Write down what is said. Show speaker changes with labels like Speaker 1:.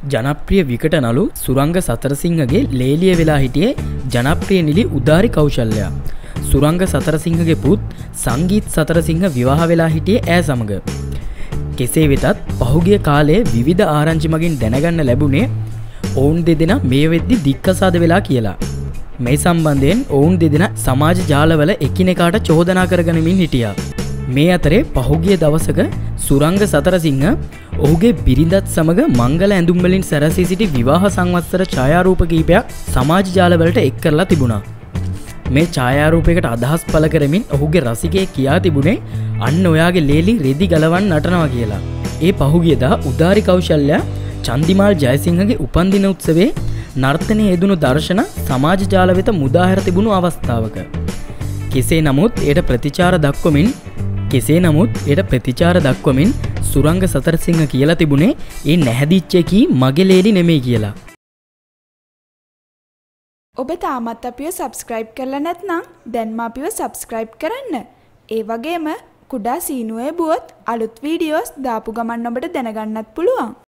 Speaker 1: ජනප්‍රිය විකට නළු සුරංග සතරසිංහගේ ලේලිය වෙලා හිටියේ ජනප්‍රිය නිලි උදාරි කෞශල්‍යයා. සුරංග සතරසිංහගේ පුත් සංගීත් සතරසිංහ විවාහ වෙලා හිටියේ ඈ සමග. කෙසේ වෙතත් පහුගිය කාලයේ විවිධ ආරංචි මගින් දැනගන්න ලැබුණේ ඔවුන් දෙදෙනා මේ වෙද්දි දික්කසාද වෙලා කියලා. මේ සම්බන්ධයෙන් ඔවුන් දෙදෙනා සමාජ ජාලවල එකිනෙකාට චෝදනා කරගනිමින් හිටියා. මේ අතරේ පහුගිය දවසක සුරංග සතරසිංහ ඔහුගේ බිරිඳත් සමග මංගල ඇඳුම් වලින් සැරසී සිටි විවාහ සංවත්සර ඡායාරූප කිහිපයක් සමාජ ජාලවලට එක් කරලා තිබුණා. මේ ඡායාරූපයකට අදහස් පළ කරමින් ඔහුගේ රසිකයෙක් කියා තිබුණේ අන්න ඔයාගේ ලේලි රෙදි ගලවන්න නටනවා කියලා. ඒ පහුගියදා උදාරි කෞශල්‍යයා චන්දිමාල් ජයසිංහගේ උපන්දින උත්සවයේ නර්තනයේ යෙදුණු දර්ශන සමාජ ජාල වෙත මුදා හැර තිබුණු අවස්ථාවක. කෙසේ නමුත් එයට ප්‍රතිචාර දක්වමින් සුරංග සතරසිංහ කියලා තිබුණේ ඒ නැහැදිච්ච කී මගේ ලේලි නෙමෙයි කියලා.
Speaker 2: ඔබ තාමත් අපිව සබ්ස්ක්‍රයිබ් කරලා නැත්නම් දැන්ම අපිව සබ්ස්ක්‍රයිබ් කරන්න. ඒ වගේම කුඩා සීනුවේ බුවොත් අලුත් වීඩියෝස් දාපු ගමන් ඔබට දැනගන්නත් පුළුවන්.